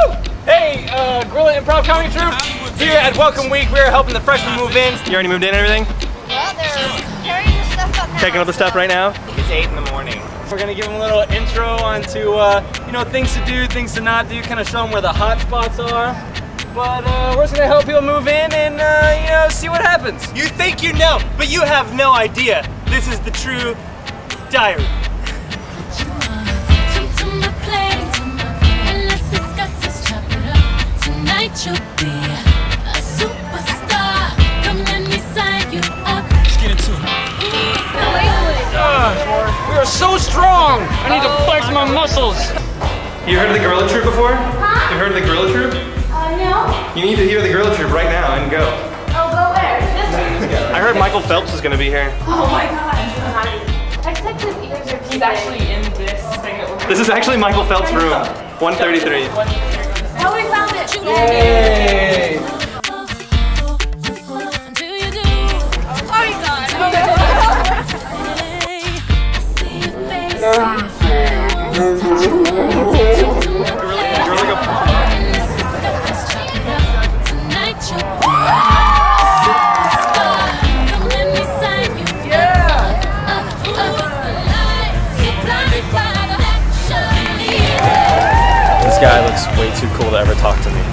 Woo! Hey, Gorilla Improv Comedy Troupe. Here at Welcome Week, we're helping the freshmen move in. You already moved in and everything? Yeah, they're carrying the stuff up now. Taking up the stuff right now? It's 8 in the morning. We're gonna give them a little intro onto, you know, things to do, things to not do, kind of show them where the hot spots are. But we're just gonna help people move in and, you know, see what happens. You think you know, but you have no idea. This is the true diary. You'll be a superstar. Come let me sign you up. Let's get into it. We are so strong! I need to flex my muscles. You heard of the Gorilla Troupe before? Huh? You heard of the Gorilla Troupe? No. You need to hear the Gorilla Troupe right now and go. Oh, go where? This way. I heard Michael Phelps was gonna be here. Oh my gosh. Except his ears are He's actually in this thing that we're This is actually Michael Phelps' room. 133. Oh, we found it. Yay! Until you do. Oh my god. This guy looks way too cool to ever talk to me.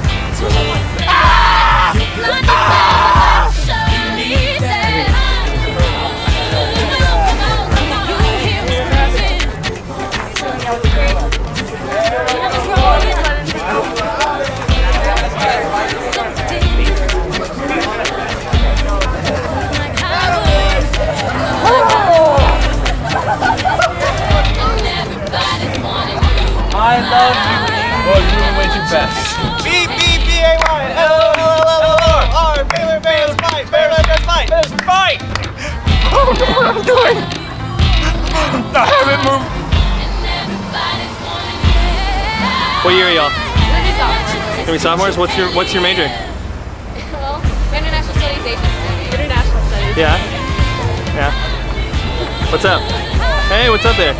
I love you. Oh, you're moving way too fast. B-B-B-A-Y-L-O-L-O-L-O-R. Baylor Bears fight. Baylor Bears fight. Bears fight! Oh, look what I'm doing! I haven't moved. What year are y'all? Gonna be sophomores? What's your major? Well, international studies, Asian studies. international studies. Yeah? Yeah. What's up? Hey, what's up there?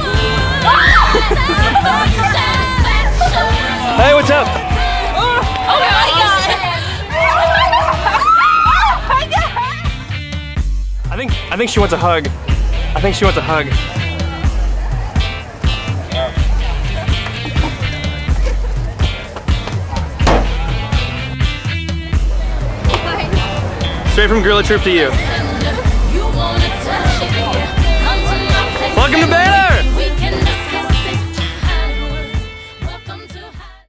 Hey, what's up? Oh my god! I think she wants a hug. I think she wants a hug. Straight from Gorilla Troupe to you.